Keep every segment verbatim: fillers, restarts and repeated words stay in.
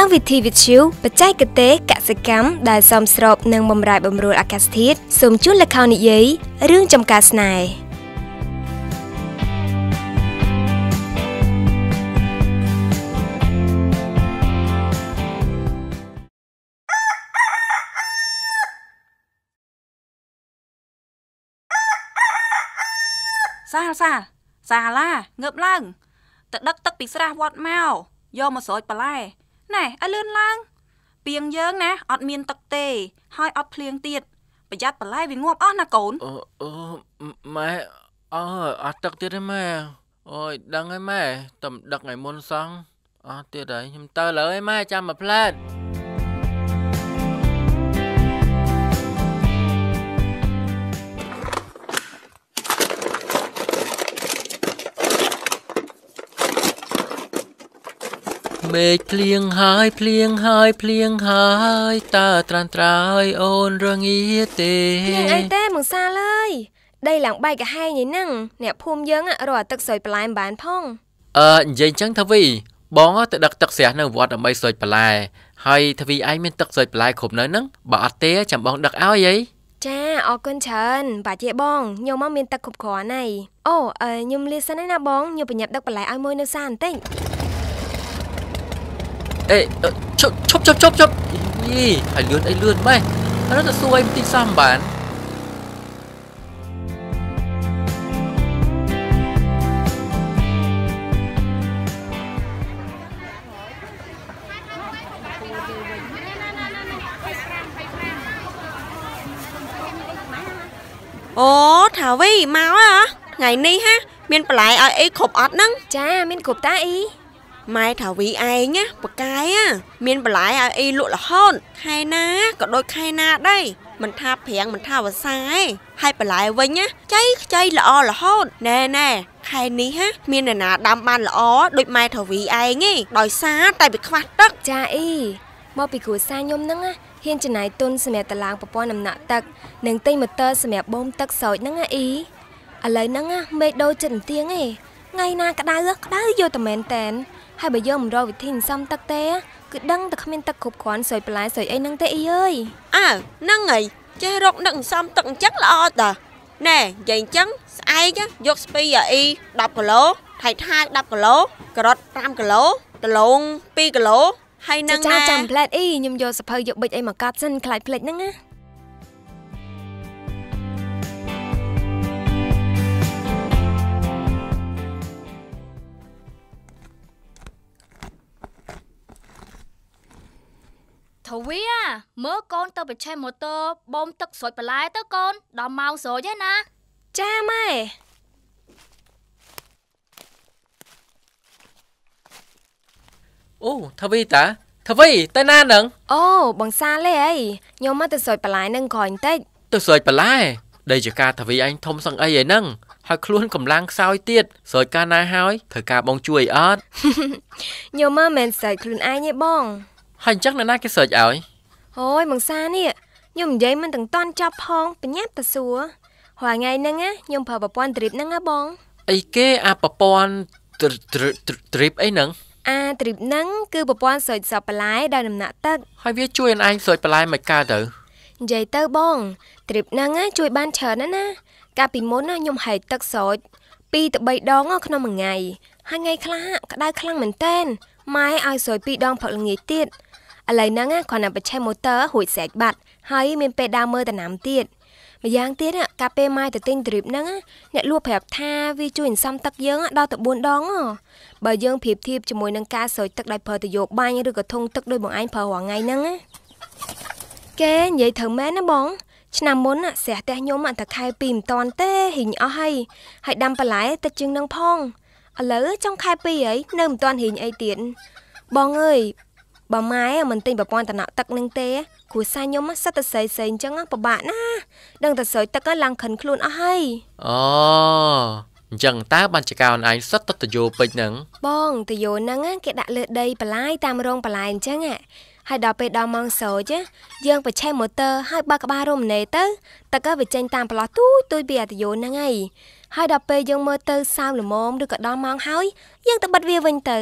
Căng vị thi việt chiếu, bật cháy cơ tế cả sự cắm đài xóm srop nâng bầm rải bầm rùa ác thiết, xung chút là khao nị giấy, rương trong cá này. Xa xa, xa la, ngợp lăng. Tật đất tất bị sra vọt mau, do mà sôi bà lai. Này, ai lươn lăng. Biếng dớng nè, ọt miên tật tê, hai ọt phliêng tiệt. Bà dắt bà lai vì ngộp ọt nà cốn. Ờ, ờ, mẹ, ờ, ọt tật tiệt đấy mẹ. Ôi, đăng ấy mẹ, tầm đặc ngày môn xong. Ọt tiệt đấy, nhưng tớ lỡ ấy mẹ, chăm mà plát. Mê phliêng hai, phliêng hai, phliêng hai, ta tràn trải ôn rơ nghĩa tê. Phliêng ai tê mừng xa lời. Đây là bài cả hai nhỉ năng, nè phùm dâng ạ, rồi tật sôi bà lai bán phong. Ờ, dây chẳng thà vì, bóng á tự đặc tật xẻ nâng vọt ở mấy sôi bà lai. Hay thà vì ai mình tật sôi bà lai khủng nói nâng, bà ọt tê chẳng bóng đặc áo vậy. Cha, ọ cơn trần, bà chị bong, nhiều mong mình tật khủng khó này. Ồ, ờ, nhung liên sân ấy nà bong, nhiều bà nhập đặc bà lai ai môi nâu xa hẳn tích. Ê, chốc chốc chốc chốc chốc. Ý, hãy lươn ấy lươn mày. Nó rất là xua em tin sao mà bán. Ồ, Thảo Vi, mau á. Ngày ni ha, miền bà lại ở ấy khộp ọt nâng. Cha, miền khộp ta ý. Mai Thảo Vi ai nhá, bà cái á. Miền bà lại ở ấy lụa là hôn. Khai na, có đôi khai na đây. Mình tha phèn, mình tha vào sai. Hai bà lại với nhá, cháy, cháy là o là hôn. Nè nè, khai ni ha, miền này nà đam ban là o. Đôi Mai Thảo Vi ai nghe, đòi xa, tay bị khoát đất. Cha ý, mô bị của xa nhôm nâng á. Hiên chân này tuân xa mẹ tà làng bà bó nằm nạ tật. Nâng tinh một tơ xa mẹ bông tật sôi nâng á ý. À lời nâng á, mê đôi chân tiếng ấy. Ngay na cả đá ước, đá vô tầm mẹn tèn. Hai bà dâu mùa rô vị thình xong tắc tê á. Cứ đăng tật không tật khúc khoản sôi bà lại sôi ấy nâng tê ý ơi. À, nâng ấy, chê rộng nâng xong tận chắc là o tà. Nè, dành chấn, ai chứ, dọc spy ở y, đọc cả lỗ. Thầy thai đọc cả lỗ, cà rốt ram cả lỗ. Tà lộn, pi cả lỗ. Hay nâng nè. Cha chăm plét ý, nhưng vô sập hơi dọc bịch ấy mà cắt chân khai plét nâng á. Thảo Vi à, mớ con tao bị chơi motor bom tức sôi bà lai tớ con, đò mau rồi chứ nè. Cha mày. Ồ, thà vì ta, thà vì, tay na nâng. Ồ, bằng xa lê ấy, nhưng mà tớ sôi bà lai nâng khỏi tích. Tôi sôi bà lai, đây chỉ ca thà vì anh thông sang ấy ấy nâng. Hỏi luôn cầm lang sao ấy tiết, sôi ca na hói, thời ca bông chuối ớt. Nhưng mà mình sôi luôn ai nhé bông. Hành chắc là na cái sợi ảo ấy. Ôi, bằng xa nè. Nhưng vậy mình từng toan chọc hông, bà nháp ta xua. Hòa ngày nâng á, nhưng phở bà bọn trip nâng á bông. Ây kê à bà bọn trip ấy nâng. À, trip nâng, cứ bà bọn sợi sọp bà lái đào nằm nạ tắc. Hỏi viết chui anh sợi bà lai mày ca tử. Vậy tớ bông, trip nâng á, chui ban chờ nó ná. Cả bì môn á, nhưng hãy tắc sợi. Pi tự bày đón á, không một ngày. Hai ngày khá, cả đai khá mình tên. Mai ai sợi pi đón phật là nghỉ tiết. À lấy nâng á, còn nằm bà chai motor hụi sạch bạch. Hay mình bê đau mơ ta nằm tiết. Mà giang tiết á, cà phê mai ta tinh trip nâng á. Nhẹ lua phẹp tha vì chú hình xăm tắc dâng á, đo tự buôn đón á. Bà dâng phiếp thiếp cho mùi nâng ca sợi tắc đại phở tự dột bay như được ở thôn tắc đôi bọn anh phở hoàng ngày nâng á. Kê, vậy thử mê nó bóng. Chứ nằm muốn á, sẽ tè nhóm mạng ta khai bìm toàn tê hình nhỏ hay. Hãy đâm bà lái ta chừng nâng phong. À lỡ trong khai bì ấy, nâng toàn hình ấy tiện. Bóng ơi, bà mai á, mình tin bà bọn ta nọ tắc nâng tê á. Của xa nhóm á, sát ta xây xây chẳng á, bà bạn á. Đừng ta sợi tắc á lăng khẩn luôn á hay. Ồ, chẳng ta bàn chả cao anh sát tất ta vô bịch nâng. Bóng, ta vô nâng á, cái đã lượt đây bà lái tam rong bà lái chẳng ạ. Hai đọc bê đo mong sợi chứ. Dương bà chai motor, hai ba cả ba rôm nê tớ. Ta có bị chênh tam bà lọ túi tôi bìa ta vô nâng ấy. Hai đọc bê dương motor sao là môn được cả đo mong hói. Dương ta bật vía vinh tử.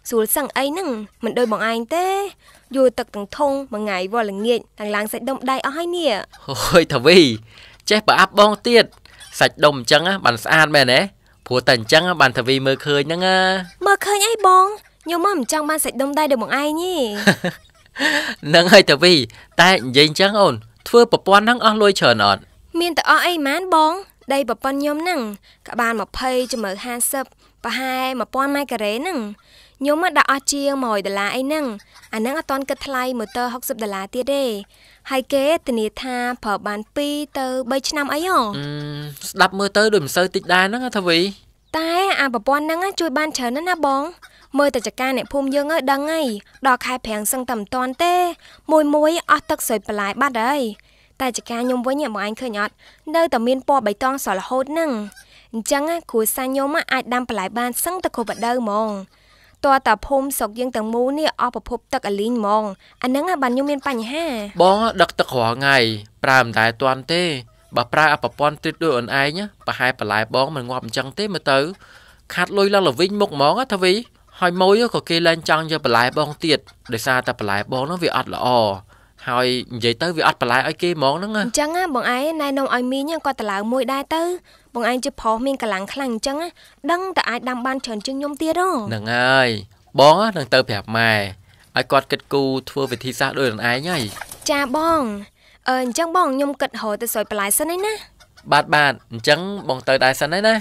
ស្រួលសឹងអីហ្នឹងមិនដូចបងឯងទេយូរទឹកទាំងធុងមួយថ្ងៃវល់ល្ងាចទាំងឡើងសាច់ដុំដៃអស់ហើយនេះអូយថាវីចេះប្រអាប់បងទៀតសាច់ដុំអញ្ចឹងបានស្អាតមែនទេព្រោះតែអញ្ចឹងបានថាវីមើលឃើញហ្នឹងមើលឃើញអីបងខ្ញុំមកមិនចង់បានសាច់ដុំដៃដូចបងឯងទេហ្នឹងហើយតាវីតែនិយាយអញ្ចឹងអូនធ្វើប្រព័ន្ធហ្នឹងអស់លុយច្រើនអត់មានតែអស់អីម៉ានបងដីប្រព័ន្ធខ្ញុំហ្នឹងក៏បានยี่สิบជំរឿห้าสิบប្រហែលmột nghìnម៉ែត្រការ៉េហ្នឹងខ្ញុំមកដាក់អស់ជាងmột trămដុល្លារអីហ្នឹងអាហ្នឹងអត់ទាន់គិតថ្លៃម៉ូទ័រหกสิบដុល្លារទៀតទេហើយគេធានាថាប្រើបានពីរទៅបីឆ្នាំអីហ៎ស្ដាប់មើលទៅដូចមិនសូវតិចដែរហ្នឹងថាវីតែអាប្រព័ន្ធហ្នឹងជួយបានច្រើនណាស់ណាបងមើលតែចការអ្នកភូមិយើងអើដឹងហើយដល់ខែប្រាំងសឹងតែមិនតាន់ទេមួយមួយអស់ទឹកស្រោចបន្លាយបាត់ហើយតែចការខ្ញុំវិញបងឯងឃើញអត់នៅតែមានពណ៌បៃតងស្រស់រហូតហ្នឹងអញ្ចឹងគ្រួសារខ្ញុំអាចដាំបន្លែបានសឹងតែគ្រប់រដូវហ្មងតើតាភូមិស្រុកយើងទាំងមូលនេះអស់ប្រភពទឹកអាលីងហ្មងអាហ្នឹងបានខ្ញុំមានបញ្ហាបងដឹកទឹករាល់ថ្ងៃប្រើមិនដែរតាន់ទេបើប្រើអប្រព័ន្ធទ្រីតដូចអូនឯងប្រហែលបន្លែបងមិនងាប់អញ្ចឹងទេមើលទៅខាត់លុយឡើងលវិញមុខហ្មងថាវីហើយម៉ួយក៏គេឡើងចង់យកបន្លែបងទៀតដោយសារតែបន្លែបងនោះវាអត់ល្អហើយនិយាយទៅវាអត់បន្លែឲ្យគេហ្មងហ្នឹងអញ្ចឹងបងឯងណែនាំឲ្យមីងគាត់ទៅឡើងមួយដែរទៅបងឯងជាប្រុសមានកម្លាំងខ្លាំងអញ្ចឹងដឹងតែអាចដាំបានច្រើនជាងខ្ញុំទៀតហ្នឹងហើយបងនឹងទៅប្រាប់ម៉ែឲ្យគាត់គិតគូរធ្វើវិធីសាស្ត្រដូចខ្លួនឯងហើយចាបងអឺអញ្ចឹងបងខ្ញុំគិតរកទៅស្រោចបន្លែសិនហើយណាបាទបាទអញ្ចឹងបងទៅដែរសិនហើយណា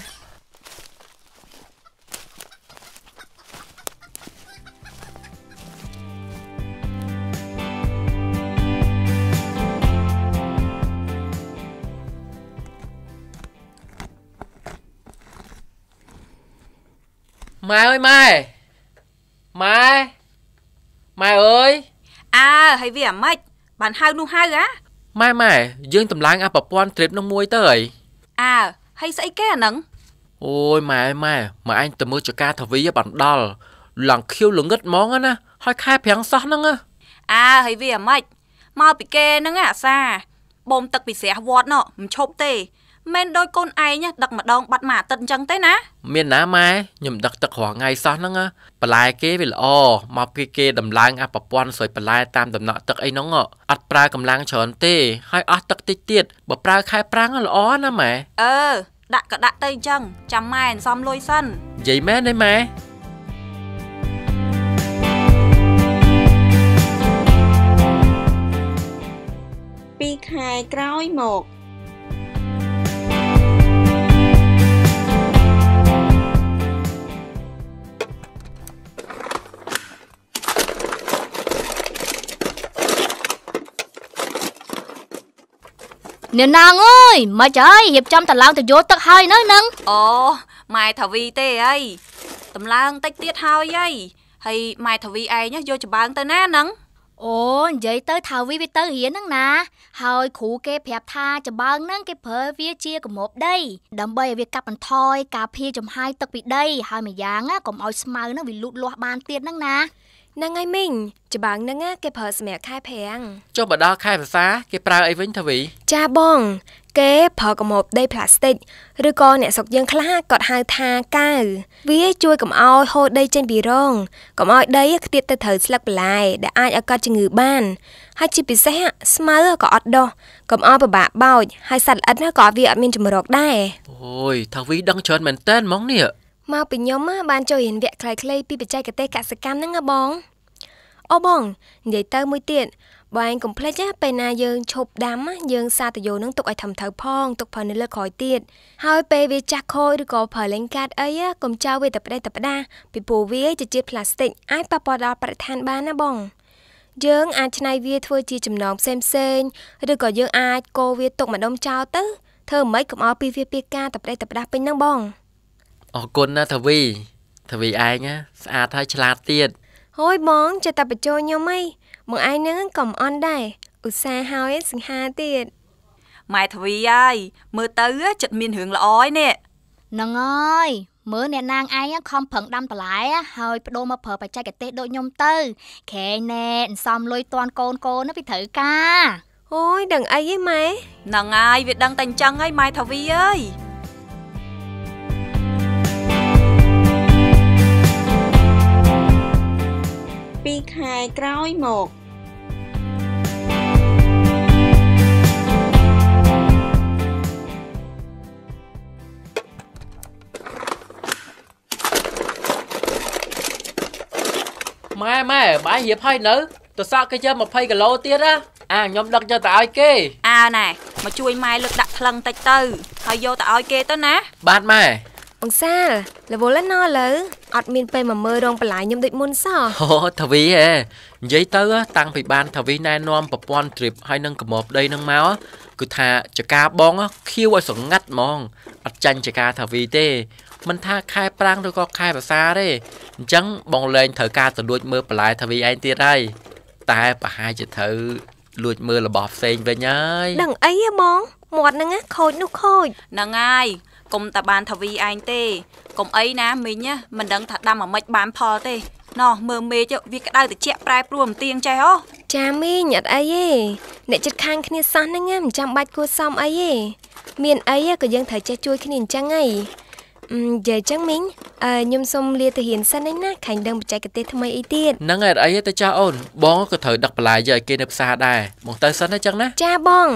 ម៉ែអើយម៉ែម៉ែម៉ែអើយអើហើយវាអាម៉េចបានហៅនោះហៅហ៎ម៉ែម៉ែយើងតម្លើងអាប្រព័ន្ធទ្រីបនោះមួយទៅអីអើហើយស្អីគេអាហ្នឹងអូយម៉ែម៉ែម៉ែអញទៅមើលចការធាវីបានដល់ឡើងខៀវល្ងឹតហ្មងណាហើយខែប្រាំងសោះហ្នឹងអើហើយវាអាម៉េចមកពីគេហ្នឹងអាសាបូមទឹកពីស្រះវត្តណោះមិនឈប់ទេមិនដូចកូនឯងដឹកម្ដងបាត់មួយអាទិត្យអញ្ចឹងទេណាមានណាម៉ែខ្ញុំដឹកទឹករាល់ថ្ងៃសោះហ្នឹងបន្លែគេវាល្អមកពីគេដំឡើងអាប្រព័ន្ធស្រោចបន្លែតាមដំណក់ទឹកអីហ្នឹងអត់ប្រើកម្លាំងច្រើនទេហើយអស់ទឹកតិចទៀតបើប្រើខែប្រាំងល្អណាម៉ែអឺដាក់ក៏ដាក់ទៅអញ្ចឹងចាំម៉ែអន្សំលុយសិននិយាយមែនទេម៉ែពីរខែក្រោយមកអ្នកនាងអើយមកចើយរៀបចំតឡើងទៅយកទឹកហើយនៅនឹងអូម៉ែថាវីទេអីតម្លើងតិចទៀតហើយអីហើយម៉ែថាវីឯងយកច្បើងទៅណាហ្នឹងអូនិយាយទៅថាវីវាទៅរៀនហ្នឹងណាហើយគ្រូគេប្រាប់ថាច្បើងហ្នឹងគេប្រើវាជាគម្របដីដើម្បីឲ្យវាកាត់បន្ថយការភាយចំហាយទឹកពីដីហើយម្យ៉ាងកុំឲ្យស្មៅហ្នឹងវាលូតលាស់បានទៀតហ្នឹងណាហ្នឹងហើយមីងច្បើងហ្នឹងគេប្រើសម្រាប់ខែប្រាំងចុះបើដល់ខែវស្សាគេប្រើអីវិញថាវីចាបងគេប្រើគម្របដីផ្លាស្ទិកឬក៏អ្នកស្រុកយើងខ្លះគាត់ហៅថាកាវវាជួយកុំឲ្យហូរដីចេញពីរងកុំឲ្យដីខ្ទាតទៅត្រូវស្លឹកបន្លែដែលអាចឲ្យកើតជំងឺបានហើយជាពិសេសស្មៅក៏អត់ដុះកុំឲ្យពិបាកបោចហើយសត្វល្អិតក៏វាអត់មានចម្រោកដែរអូយថាវីដឹងច្រើនមែនតើហ្មងនេះមកពីខ្ញុំបានចូលរៀនវគ្គខ្លីៗពីបច្ចេកទេសកសិកម្មហ្នឹងហ៎បងអូបងនិយាយទៅមួយទៀតបើឯងកុំភ្លេចពេលណាយើងឈប់ដាំយើងសាទៅយោនឹងទុកឲ្យធំត្រូវផងទុកប្រើនៅលើក្រោយទៀតហើយពេលវាចាស់ខូចឬក៏ប្រើលេងកាត់អីកុំចោលវាតែផ្ដេសតែផ្ដាពីព្រោះវាជាជាតិផ្លាស្ទិកអាចប៉ះពាល់ដល់បរិស្ថានបានណាបងយើងអាចច្នៃវាធ្វើជាចំណងផ្សេងផ្សេងឬក៏យើងអាចកូរវាទុកម្ដុំចោលទៅធ្វើមិនខ្មិចកុំឲ្យពីវាពីការតែផ្ដេសតែផ្ដាពេញហ្នឹងបងអរគុណណាថាវីថាវីឯងស្អាតហើយឆ្លាតទៀតហូយបងចេះតែបញ្ចូលខ្ញុំអីមកឯងនឹងក៏មិនអន់ដែរឧស្សាហ៍ហើយសង្ហាទៀតម៉ែថាវីហើយមើលទៅចិត្តមានរឿងល្អឯនេះហ្នឹងហើយមើលអ្នកនាងឯងខំប្រឹងដាំបន្លែហើយបដូរមកប្រើបច្ចេកទេសដូចខ្ញុំទៅខែណែអន្សំលុយតាន់កូនកូនពីត្រូវការអូយដឹងអីហីម៉ែហ្នឹងហើយវាដឹងតែអញ្ចឹងហើយម៉ែថាវីអើយពីរខែក្រោយមកម៉ែម៉ែបាយរៀបហើយនៅទៅសក់គេយកยี่สิบគីឡូទៀតណាអាខ្ញុំដឹកយកទៅឲ្យគេអើណែមកជួយម៉ែលើកដាក់ថ្លឹងតិចទៅហើយយកទៅឲ្យគេទៅណាបាទម៉ែបងសាលរវល់ណាស់លើអត់មានពេលមកមើលរោងបន្លាយខ្ញុំដូចមុនសោះអូថាវីហ៎និយាយទៅតាំងពីបានថាវីណែនាំប្រព័ន្ធ drip ហើយនឹងកម្របដីនឹងមកគឺថាចកាបងខៀវឲ្យសង្ងាត់ហ្មងអត់ចាញ់ចកាថាវីទេមិនថាខែប្រាំងឬក៏ខែភាសាទេអញ្ចឹងបងលែងត្រូវការទៅលួចមើលបន្លែថាវីឯងទៀតហើយតែប្រហែលជាត្រូវលួចមើលរបស់ផ្សេងវិញហើយដឹងអីហ៎បងមាត់ហ្នឹងខូចនោះខូចហ្នឹងហើយកុំតែបានថាវីឯងទេកុំអីណាមីងមិនដឹងថាដាំអាម៉េចបានផលទេណោះមើលមេចវាក្តៅត្រជាក់ប្រែប្រួលមិនទៀងចេះហ៎ចាមីងអត់អីទេអ្នកចិត្តខាងគ្នាសោះហ្នឹងមិនចាំបាច់គួរសមអីទេមានអីក៏យើងត្រូវចេះជួយគ្នាអញ្ចឹងហីអឺនិយាយចឹងមីងអឺខ្ញុំសុំលាទៅរៀនសិនឯណាខាញ់ដឹងបច្ចេកទេសថ្មីអីទៀតហ្នឹងហើយអីទៅចាអូនបងក៏ត្រូវដឹកបន្លែយកឲ្យគេនៅផ្សារដែរបងទៅសិនណាចឹងណាចាបង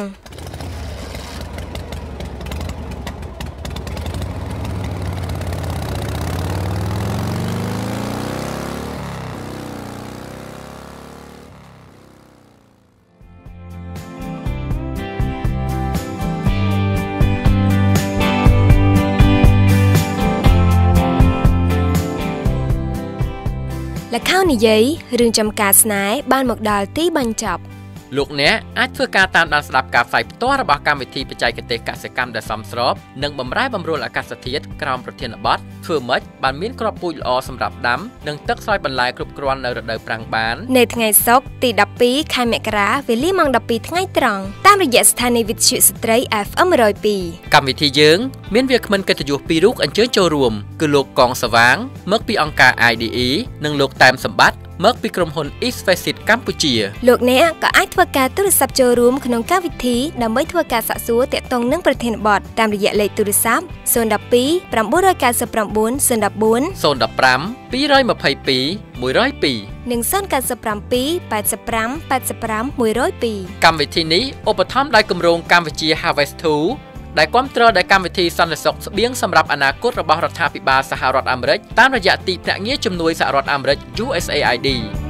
ល្ខោននិយាយរឿងចំការស្នេហ៍បានមកដល់ទីបញ្ចប់លោកអ្នកអាចធ្វើការតាមដានស្ដាប់ការផ្សាយផ្ទាល់របស់កម្មវិធីបច្ចេកទេសកសិកម្មដែលសមស្របនិងបម្រែបម្រួលអាកាសធាតុក្រោមប្រធានបទធ្វើម៉េចបានមានគ្រាប់ពូជល្អសម្រាប់ដាំនិងទឹកស្រោចបន្លែគ្រប់គ្រាន់នៅរដូវប្រាំងបាននៅថ្ងៃសុក្រទីដប់ពីរខែមករាវេលាម៉ោងដប់ពីរថ្ងៃត្រង់តាមរយៈស្ថានីយ៍វិទ្យុស្ត្រី เอฟ เอ็ม หนึ่งศูนย์สองកម្មវិធីយើងមានវាគ្មិនកិត្តិយសពីររូបអញ្ជើញចូលរួមគឺលោកកងសវាងមកពីអង្គការ ไอ ดี อี និងលោកតែមសម្បត្តិមកពីក្រុមហ៊ុន East Facet កម្ពុជាលោកអ្នកក៏អាចធ្វើការទូរស័ព្ទចូលរួមក្នុងកម្មវិធីដើម្បីធ្វើការសាកសួរទាក់ទងនឹងប្រធានបទតាមរយៈលេខទូរស័ព្ទศูนย์ หนึ่ง สอง 9 9 9 0 1 4 ศูนย์ หนึ่ง ห้า สอง สอง สอง ยี่สิบสอง หนึ่ง ศูนย์ สอง สองនិងศูนย์ เก้า เจ็ด แปด ห้า แปด ห้า แปด ห้า หนึ่ง ศูนย์ สองកម្មវិធីនេះឧបត្ថម្ភដោយគម្រោងកម្មវិជា Harvest ทูដែលគាំទ្រដោយកម្មវិធីសន្តិសុខស្បៀងសម្រាប់អនាគតរបស់រដ្ឋាភិបាលសហរដ្ឋអាមេរិកតាមរយៈទីភ្នាក់ងារជំនួយសហរដ្ឋអាមេរិក ยู เอส เอ ไอ ดี